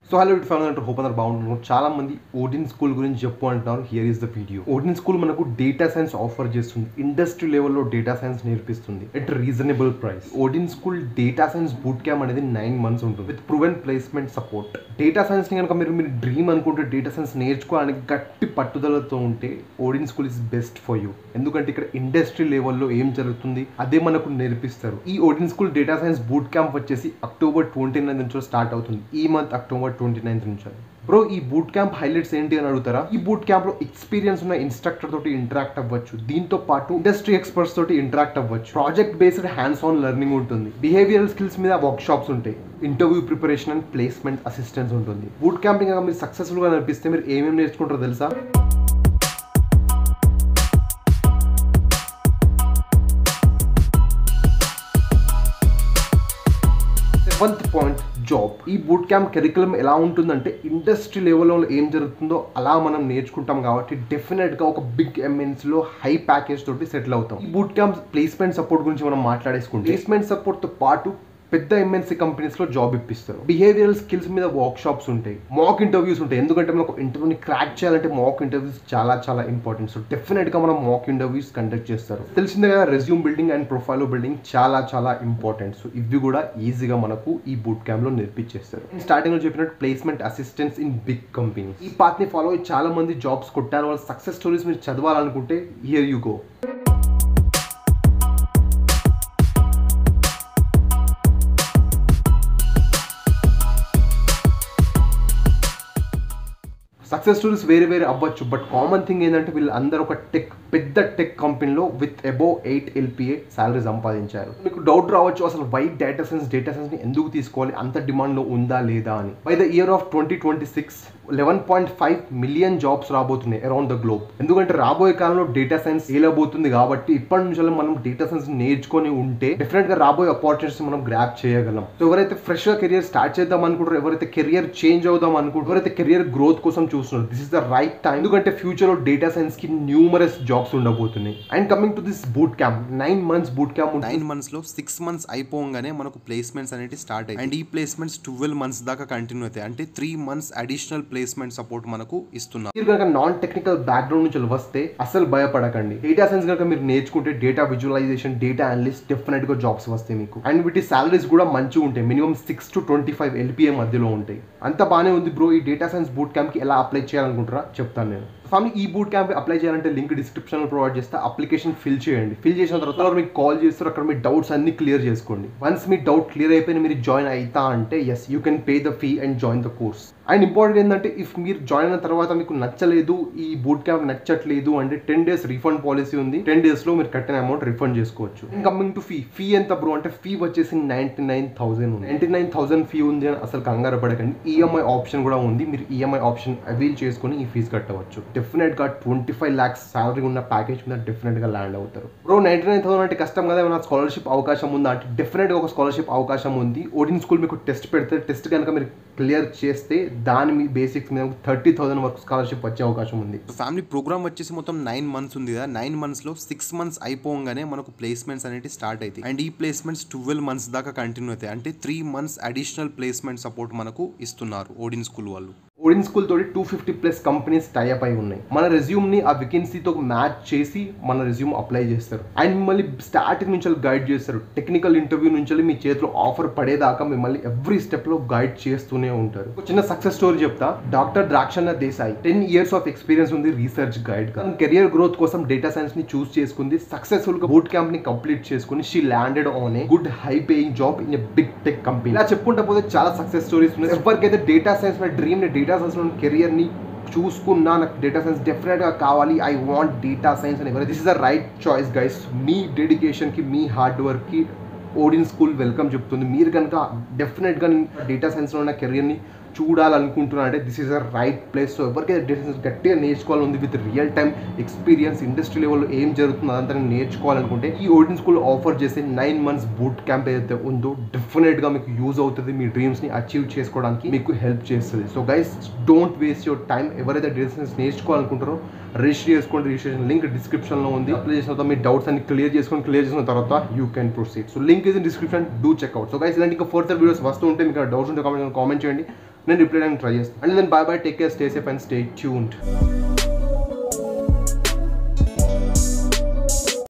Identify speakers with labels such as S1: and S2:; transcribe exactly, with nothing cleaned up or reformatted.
S1: So hello everyone, hope అందరూ బాగుంటున్నారు. చాలా మంది ఓడిన్ స్కూల్ గురించి చెప్పు అంటున్నారు. Here is the video. Odin school మనకు డేటా సైన్స్ ఆఫర్ చేస్తుంది. ఇండస్ట్రీ లెవెల్లో డేటా సైన్స్ నేర్పిస్తుంది at reasonable price. Odin school data science boot camp అనేది నైన్ మంత్స్ ఉంటుంది with proven placement support. Data science ని కనుక మీరు మీరు డ్రీమ్ అనుకుంటే డేటా సైన్స్ నేర్చుకోవడానికి గట్టి పట్టుదలతో ఉంటే Odin school is best for you. ఎందుకంటే ఇక్కడ ఇండస్ట్రీ లెవెల్లో ఏం జరుగుతుంది అదే మనకు నేర్పిస్తారు. ఈ Odin school data science boot camp వచ్చేసి అక్టోబర్ ట్వంటీ నైన్ నుంచి స్టార్ట్ అవుతుంది. ఈ మంత్ అక్టోబర్ ట్వంటీ నైన్త్ నుంచి. బ్రో ఈ బూట్ క్యాంప్ హైలైట్స్ ఏంటి అని అడుగుతారా? ఈ బూట్ క్యాంప్ లో ఎక్స్పీరియన్స్ ఉన్న ఇన్స్ట్రక్టర్ తోటి ఇంటరాక్ట్ అవ్వచ్చు. దీంతో పాటు ఇండస్ట్రీ ఎక్స్పర్ట్స్ తోటి ఇంటరాక్ట్ అవ్వచ్చు. Project based hands on learning ఉంటుంది. బిహేవియరల్ స్కిల్స్ మీద వర్క్ షాప్స్ ఉంటాయి. Interview preparation and placement assistance ఉంటుంది. బూట్ క్యాంపింగ్ మీరు సక్సెస్ఫుల్ గా నడిపిస్తే మీరు ఏమేమి నేర్చుకుంటారో తెలుసా? Seventh point, job. ఈ బూట్ క్యాంప్ కరికులం ఎలా ఉంటుందంటే ఇండస్ట్రీ లెవెల్లో ఏం జరుగుతుందో అలా మనం నేర్చుకుంటాం కాబట్టి డెఫినెట్ గా ఒక బిగ్ ఎంఎన్స్ లో హై ప్యాకేజ్ తోటి సెటిల్ అవుతాం. ఈ బూట్ క్యాంప్ ప్లేస్మెంట్ సపోర్ట్ గురించి మనం మాట్లాడేసుకుంటే ప్లేస్మెంట్ సపోర్ట్ తో పాటు పెద్ద ఎంఎన్సీ కంపెనీస్ లో జాబ్ ఇప్పిస్తారు. బిహేవియరల్ స్కిల్స్ మీద వర్క్ షాప్స్ ఉంటాయి. మాక్ ఇంటర్వ్యూస్ ఉంటాయి. ఎందుకంటే మనం ఒక ఇంటర్వ్యూని క్రాక్ చేయాలంటే మాక్ ఇంటర్వ్యూస్ చాలా చాలా ఇంపార్టెంట్. సో డెఫినెట్ గా మనం మాక్ ఇంటర్వ్యూస్ కండక్ట్ చేస్తారు. తెలిసిందే కదా, resume building and profile building చాలా చాలా ఇంపార్టెంట్. సో ఇవి కూడా ఈజీగా మనకు ఈ బూట్ క్యాంప్ లో నేర్పించేస్తారు. స్టార్టింగ్ లో చెప్పినట్టు placement assistance in big companies. ఈ పాత్ ని ఫాలో అయ్యి చాలా మంది జాబ్స్ కొట్టారు. వాళ్ళ సక్సెస్ స్టోరీస్ మీరు చదవాలనుకుంటే here you go. Success stories వేరే వేరే అవ్వచ్చు, బట్ కామన్ థింగ్ ఏంటంటే వీళ్ళు అందరూ ఒక టెక్ పెద్ద టెక్ కంపెనీలో with above eight LPA salary సంపాదించారు. మీకు డౌట్ రావచ్చు, అసలు why data science data science ని ఎందుకు తీసుకోవాలి, అంత డిమాండ్ లో ఉందా లేదా అని. By the year of twenty twenty six eleven point five million jobs రాబోతున్నాయి అరౌండ్ ద గ్లోబ్. ఎందుకంటే రాబోయే కాలంలో డేటా సైన్స్ ఏలబోతుంది కాబట్టి ఇప్పటి నుంచి మనం డేటా సైన్స్ నేర్చుకొని ఉంటే డెఫినెట్ గా రాబోయే ఆపర్చునిటీస్ మనం గ్రాప్ చేయగలం. సో ఎవరైతే ఫ్రెష్ గా కెరియర్ స్టార్ట్ చేద్దాం అనుకుంటారో, ఎవరైతే కెరియర్ చేంజ్ అవుదాం అనుకుంటారో, ఎవరైతే కెరియర్ గ్రోత్ కోసం చూస్తున్నారు, this is the right time. ఎందుకంటే ఫ్యూచర్ లో డేటా సైన్స్ కి న్యూమరస్ జాబ్స్ ఉండబోతున్నాయి. And coming to this boot camp, nine months boot camp.
S2: Nine months లో సిక్స్ మంత్స్ అయిపోగానే మనకు ప్లేస్మెంట్స్ అనేవి స్టార్ట్ అయ్యాయి. అండ్ ఈ ప్లేస్మెంట్స్ ట్వెల్వ్ మంత్స్ దాకా కంటిన్యూ అవుతాయి. అంటే three months additional placement support మనకు ఇస్తున్నారు.
S1: మీరు కనుక నాన్ టెక్నికల్ బ్యాక్గ్రౌండ్ నుంచి వస్తే అసలు భయపడకండి. డేటా సైన్స్ కనుక మీరు నేర్చుకుంటే data visualisation, data analyst definite గా జాబ్స్ వస్తాయి మీకు. అండ్ వీటి సాలరీస్ కూడా మంచిగా ఉంటాయి. Minimum six to twenty five LPA మధ్యలో ఉంటాయి. అంత బాగానే ఉంది బ్రో. ఈ డేటా సైన్స్ బూట్ క్యాంప్ కి ఎలా అప్లై చేయాలనుకుంటారా చెప్తాను నేను. ఫ్యామిలీ ఈ బూట్ క్యాంప్ అప్లై చేయాలంటే లింక్ డిస్క్రిప్షన్ లో ప్రొవైడ్ చేస్తే అప్లికేషన్ ఫిల్ చేయండి. ఫిల్ చేసిన తర్వాత మీకు కాల్ చేస్తారు. అక్కడ మీ డౌట్స్ అన్ని క్లియర్ చేసుకోండి. వన్స్ మీ డౌట్ క్లియర్ అయిపోయి మీరు జాయిన్ అవుతా అంటే yes you can pay the fee and join the course. And important ఏంటంటే ఇఫ్ మీరు జాయిన్ అయిన తర్వాత మీకు నచ్చలేదు, ఈ బూట్ క్యాంప్ నచ్చట్లేదు అంటే టెన్ డేస్ రిఫండ్ పాలసీ ఉంది. టెన్ డేస్ లో మీరు కట్టిన అమౌంట్ రిఫండ్ చేసుకోవచ్చు. కమింగ్ టు ఫీ, ఫీ ఎంత బ్రో అంటే ఫీ వచ్చేసి నైన్టీ నైన్ థౌసండ్ ఉంది. నైన్టీ నైన్ థౌసండ్ ఫీ ఉంది అని అసలు కంగారు పడకండి. ఈఎంఐ ఆప్షన్ కూడా ఉంది. మీరు ఈఎంఐ ఆప్షన్ అవైల్ చేసుకుని ఈ ఫీజు కట్టవచ్చు. డెఫినెట్ గా ట్వంటీ ఫైవ్ లాక్స్ సాలరీ ఉన్న ప్యాకేజ్ మీద డెఫినెట్ గా ల్యాండ్ అవుతారు. బ్రో నైన్టీ నైన్ థౌసండ్ అంటే కష్టం కదా, ఏమైనా స్కాలర్షిప్ అవకాశం ఉందా అంటే డెఫినెట్ గా ఒక స్కాలర్షిప్ అవకాశం ఉంది. ఓడిన్ స్కూల్ మీకు టెస్ట్ పెడితే టెస్ట్ కనుక మీరు క్లియర్ చేస్తే దాని మీ బేసిక్స్ మీద థర్టీ థౌసండ్ వరకు స్కాలర్షిప్ వచ్చే అవకాశం ఉంది.
S2: ఫ్యామిలీ ప్రోగ్రామ్ వచ్చేసి మొత్తం నైన్ మంత్స్ ఉంది కదా. నైన్ మంత్స్ లో సిక్స్ మంత్స్ అయిపోగానే మనకు ప్లేస్మెంట్స్ అనేవి స్టార్ట్ అవుతాయి. అండ్ ఈ ప్లేస్మెంట్స్ ట్వెల్వ్ మంత్స్ దాకా కంటిన్యూ అవుతాయి. అంటే three months additional placement support మనకు ఇస్తున్నారు ఓడిన్ స్కూల్ వాళ్ళు.
S1: ఓడిన్ స్కూల్ తోటి two fifty plus companies tie up అయి ఉన్నాయి. మన రెజ్యూమ్ ని ఆ వేకెన్సీతో మ్యాచ్ చేసి మన రెజ్యూమ్ అప్లై చేస్తారు. అండ్ మిమ్మల్ని స్టార్టింగ్ నుంచి గైడ్ చేస్తారు. టెక్నికల్ ఇంటర్వ్యూ నుంచి మీ చేతిలో ఆఫర్ పడేదాకా మిమ్మల్ని ఎవ్రీ స్టెప్ లో గైడ్ చేస్తూనే ఉంటారు. చిన్న సక్సెస్ స్టోరీ చెప్తా. Doctor Drakshana Desai ten years of experience ఉంది రీసెర్చ్ గైడ్ గా. కెరియర్ గ్రోత్ కోసం డేటా సైన్స్ ని చూస్ చేసుకుంది. సక్సెస్ఫుల్ గా బూట్ క్యాంప్ ని కంప్లీట్ చేసుకుని she landed on a good high paying job in a big tech company. ఇలా చెప్పుకుంటా పోతే చాలా సక్సెస్ స్టోరీస్ ఉన్నాయి. ఎవరికైతే డేటా సైన్స్ డ్రీమ్ ని డేటా సైన్స్ లో కెరియర్ ని చూసుకున్నా, నాకు డేటా సైన్స్ డెఫినెట్ గా కావాలి, ఐ వాంట్ డేటా సైన్స్ అని ఎవరైతే this is the right choice guys. మీ డెడికేషన్ కి, మీ హార్డ్ వర్క్ కి ఓడిన్ స్కూల్ వెల్కమ్ చెప్తుంది. మీరు కనుక డెఫినెట్ గా డేటా సైన్స్ లో ఉన్న కెరియర్ ని చూడాలనుకుంటున్నారంటే this is a right place. So ఎవరికైతే డేటా సైన్స్ గట్టిగా నేర్చుకోవాలి ఉంది with real time experience, industry లెవెల్లో ఏం జరుగుతుందో అదంతా నేర్చుకోవాలనుకుంటే ఈ ఓడిన్ స్కూల్ ఆఫర్ చేసే నైన్ మంత్స్ బూట్ క్యాంప్ ఏదైతే ఉందో డెఫినెట్ గా మీకు యూజ్ అవుతుంది. మీ డ్రీమ్స్ ని అచీవ్ చేసుకోవడానికి మీకు హెల్ప్ చేస్తుంది. So guys don't waste your time. ఎవరైతే డేటా సైన్స్ నేర్చుకోవాలనుకుంటారో రిజిస్టర్ చేసుకోండి. రిజిస్ట్రేషన్ లింక్ డిస్క్రిప్షన్ లో ఉంది. అప్లై చేసిన తర్వాత మీ డౌట్స్ అన్ని క్లియర్ చేసుకొని క్లియర్ చేసిన తర్వాత you can proceed. So link is in description, do check out. So guys ఇలాంటి ఇంకా ఫర్దర్ వీడియోస్ వస్తూ ఉంటే మీకు డౌట్స్ ఉంటే కామెంట్ కామెంట్ చేయండి. నేను రిప్లై చేయడానికి ట్రై చేస్తాను. And then bye bye, take care, stay safe and stay tuned.